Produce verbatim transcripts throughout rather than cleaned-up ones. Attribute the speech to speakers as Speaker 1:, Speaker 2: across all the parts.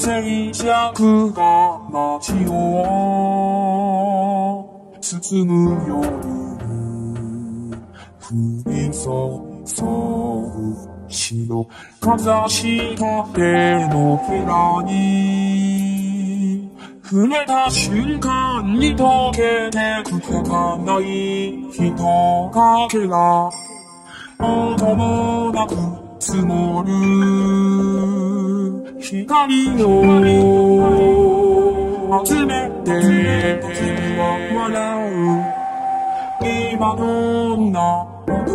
Speaker 1: 静寂が街を包む夜降り注ぐ白かざした手のひらに触れた瞬間に溶けてく儚い人影が音もなく積もる光を集めて笑う今どんなこと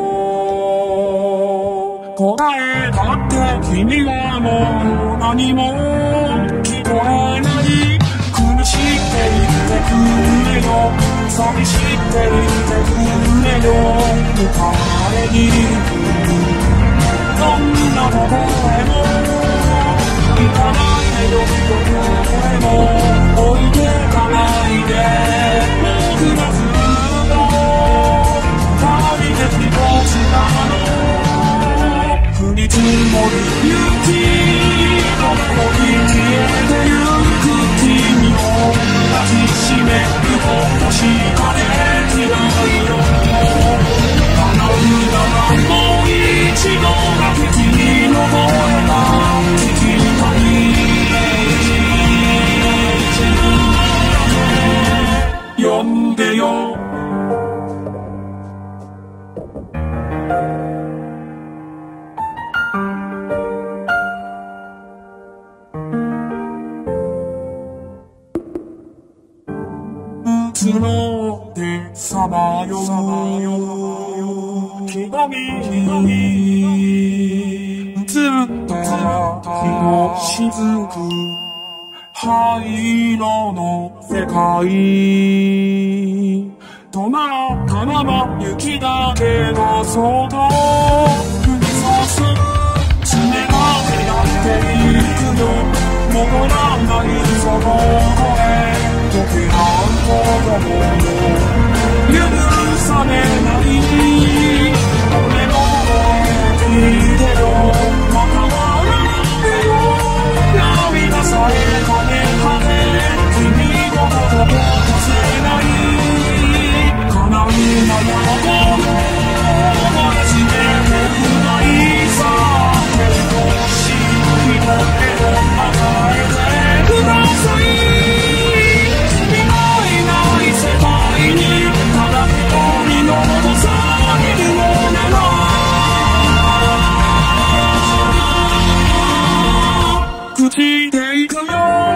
Speaker 1: 答えたって君はもう何も聞こえない苦しって言ってくれよ寂しって言ってくれよ迎えにどんなとこへも行かないでよどこへも置いてかないで僕がずっと旅で一つなの降り積もる雪どこに消えてゆく君を抱きしめるほどしかできないよ叶うならもう一度だけ君の声が聞きたい呼んでよ募ってさまよう瞳に映った日の雫灰色の世界止まったまま雪だけがそっと降り注ぐ爪が手がっていくよ戻らないその声溶け合うことも許されない俺の声聞いてよまた笑ってよ涙さえかねはね君のことを忘れない叶うならこの思い詰めてくないさけどし一人を与えてください口でいくよ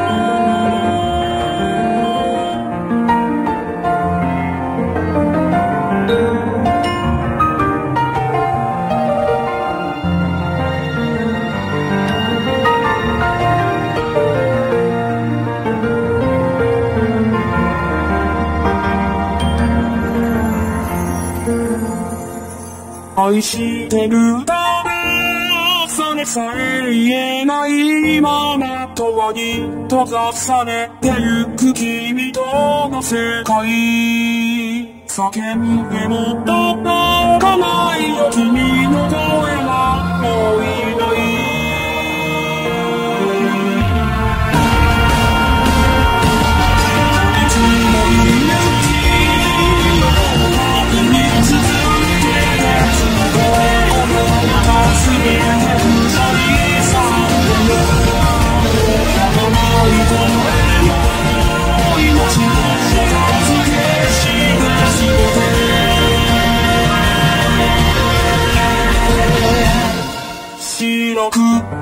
Speaker 1: 愛してるだろそれさえ言えないまま永遠に閉ざされてゆく君との世界叫んでも届かないよ君の声はもういないいつもいる君の中に続けてすごい思いがすべて不条理さ白く